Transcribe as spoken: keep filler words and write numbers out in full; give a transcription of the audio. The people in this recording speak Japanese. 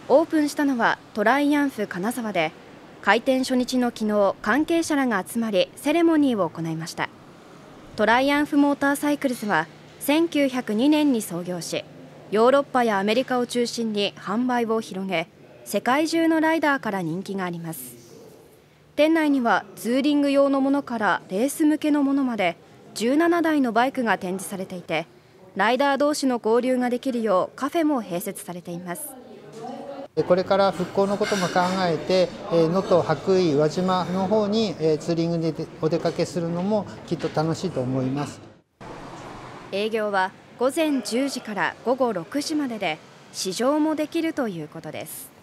オープンしたのはトライアンフ金沢で、開店初日の昨日、関係者らが集まりセレモニーを行いました。トライアンフモーターサイクルズはせんきゅうひゃくにねんに創業し、ヨーロッパやアメリカを中心に販売を広げ、世界中のライダーから人気があります。店内にはツーリング用のものからレース向けのものまでじゅうななだいのバイクが展示されていて、ライダー同士の交流ができるようカフェも併設されています。 これから復興のことも考えて、能登、羽咋、輪島の方にツーリングでお出かけするのもきっと楽しいと思います。 営業はごぜんじゅうじからごごろくじまでで、試乗もできるということです。